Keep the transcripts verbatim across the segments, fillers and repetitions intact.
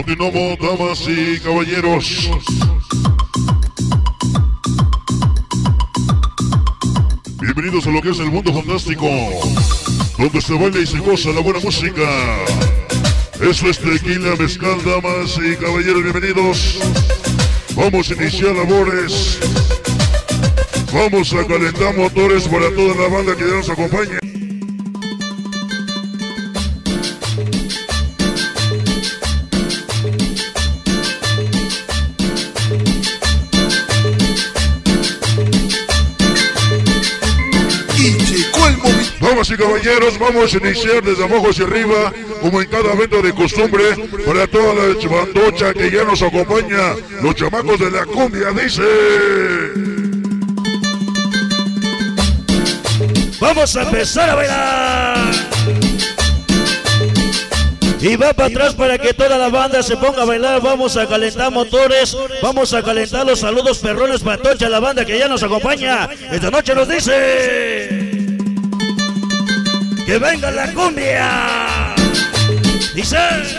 Continuamos, damas y caballeros. Bienvenidos a lo que es el mundo fantástico, donde se baila y se goza la buena música. Eso es tequila, mezcal, damas y caballeros, bienvenidos. Vamos a iniciar labores. Vamos a calentar motores para toda la banda que ya nos acompaña. Damas y caballeros, vamos a iniciar desde abajo hacia arriba, como en cada evento de costumbre, para toda la bandocha que ya nos acompaña, los chamacos de la cumbia, dice. Vamos a empezar a bailar. Y va para atrás para que toda la banda se ponga a bailar. Vamos a calentar motores. Vamos a calentar los saludos perrones para toda la banda que ya nos acompaña. Esta noche nos dice que venga la cumbia. Dice,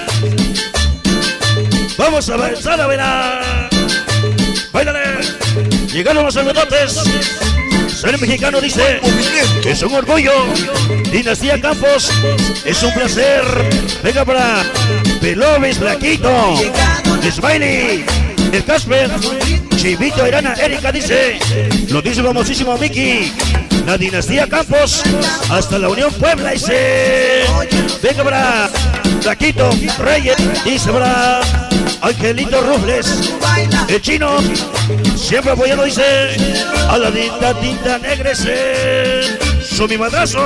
vamos a empezar a bailar. Báilale. Llegaron los saludotes. Ser mexicano, dice, es un orgullo. Dinastía Campos, es un placer. Venga para Pelobis, Blaquito, Smiley, el Casper, Chivito, Irana, Erika, dice, lo dice el famosísimo Mickey. La Dinastía Campos, hasta la Unión Puebla, dice. Venga para Blaquito, Reyes, dice para Angelito Rufles, el chino, siempre apoyando, dice, a la tinta, tinta negra, ese, su mi madrazo.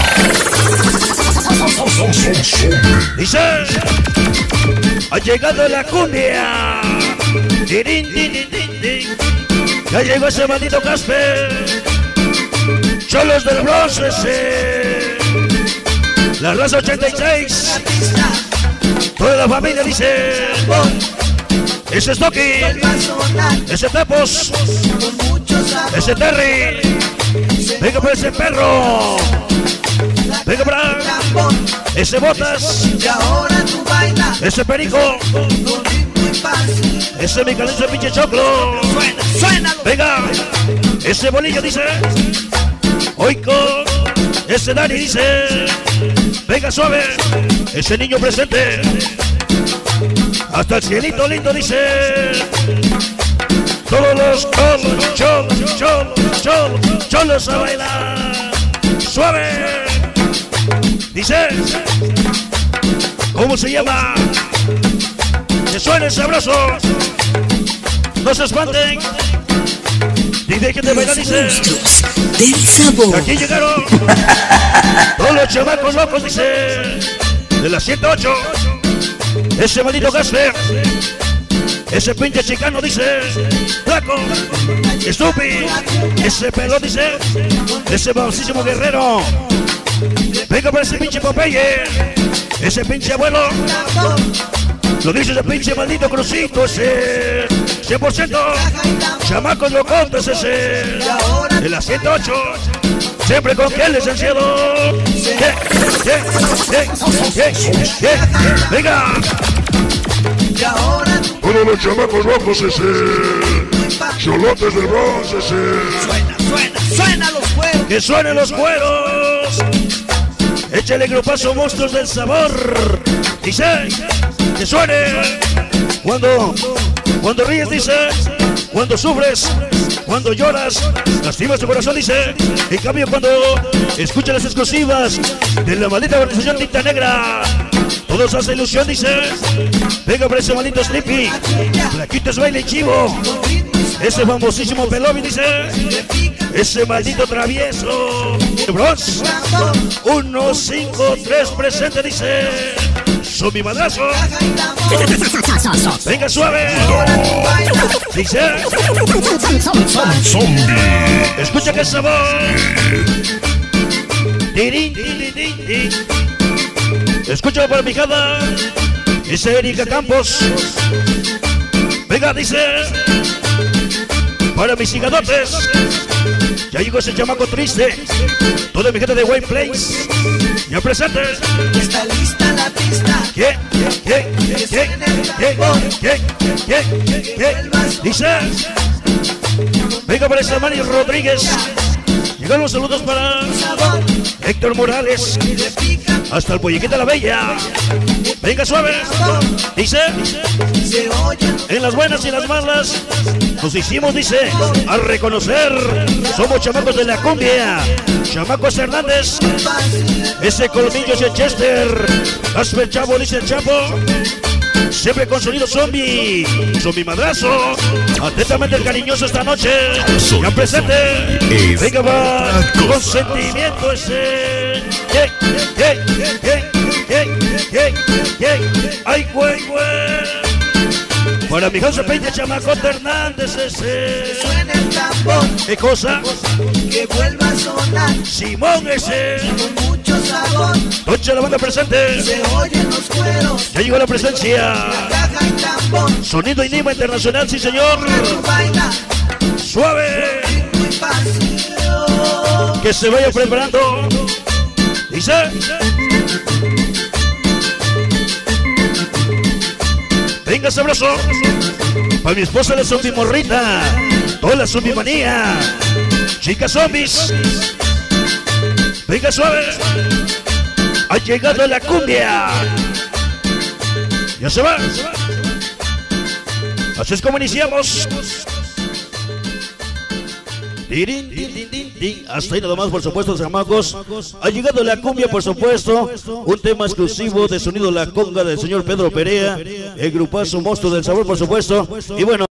Dice, ha llegado la cumbia. Tirin, tirin, tirin, tirin. Ya llegó ese maldito Casper. Cholos del Bronx, ese. La raza ochenta y seis. Toda la familia, dice. Ese es Toki, ese Tepos, ese Terry. Venga por ese perro. Venga para ese Botas, ese Perico, ese Micalén, ese pinche Choclo. Venga, ese Bolillo, dice. Oiko, ese Dani, dice. Venga suave, ese niño presente. Hasta el cielito lindo, dice. Todos los cholos, cholos, cholos, cholos, cholos a bailar. Suave. Dice. ¿Cómo se llama? Que suene sabroso. No se espanten. Y dejen de bailar, dice. Del sabor. Aquí llegaron todos los chamacos locos, dice. De la ciento ocho. Ese maldito Gasper. Ese pinche chicano, dice. Flaco. Stupi. Ese pelo, dice. Ese famosísimo guerrero. Venga para ese pinche Popeye. Ese pinche abuelo. Lo dice ese pinche maldito Crucito. Ese cien por ciento. Chamacos locotes, ese. De la ciento ocho. Siempre con que el licenciado. Yeah, yeah, yeah, yeah, yeah. Venga. Todos los chamacos locos, ese. Cholotes del Bronx, ese. Suena, suena, suena los cueros. Que suenen los cueros. Échale grupazo, monstruos del sabor. Dice, que suene. Cuando, cuando ríes, dice. Cuando sufres, cuando lloras, lastimas tu corazón, dice. En cambio, cuando escuchas las exclusivas de la maldita organización Tinta Negra, todos hace ilusión, dice. Venga por ese maldito Sleepy, Blaquito, Smiley, Chivo, ese famosísimo Pelobi, dice. Ese maldito travieso de Bronx. uno, cinco, tres, presente, dice. Son mi madrazo. Venga suave. Dice. Escucha que sabor. Tirin, tirin, tirin. Escucha para mi jada. Dice Erika Campos. Venga, dice. Para mis cigadotes. Ya llegó ese chamaco triste. Toda mi gente de White Place. Ya presente. Está lista la pista. ¿Qué? ¿Qué? ¿Qué? ¿Qué? ¿Qué? ¿Qué? ¿Qué? ¿Qué? Dice. Venga para esta Mari Rodríguez. Llegan los saludos para Héctor Morales. Hasta el Polliquita la Bella. Venga suave. Dice. En las buenas y las malas nos hicimos, dice, a reconocer. Somos chamacos de la cumbia. Chamacos Hernández. Ese colmillo es el Chester. Hazme el chavo, dice el Chapo. Siempre con sonido zombie. Zombie madrazo. Atentamente el cariñoso esta noche. Ya presente. Venga va. Con sentimiento ese. ¿Qué? ¿Qué? ¿Qué? ¿Qué? ¿Qué? ¿Qué? ¡Ay, güey, güey! Para mi José Peña, Chamacos Hernández ese. Suena el tambor. ¿Qué cosa? Que vuelva a sonar. Simón ese. Con mucho sabor. Noche la banda presente. Se oyen los cueros. Ya llegó la presencia. Caja y tambor. Sonido Inima Internacional, sí señor. Baila. Suave. Muy fácil. Que se vaya preparando. Dice. Venga sabroso. Para mi esposa la zombie morrita. Toda la zombie manía. Chicas zombies. Venga suave. Ha llegado la cumbia. Ya se va. Así es como iniciamos. Tirin, tin, tin, tin, tin. Hasta ahí nada más, por supuesto, chamacos. Ha llegado la cumbia, por supuesto. Un tema exclusivo de Sonido La Conga del señor Pedro Perea. El grupazo Monstruo del Sabor, por supuesto. Y bueno.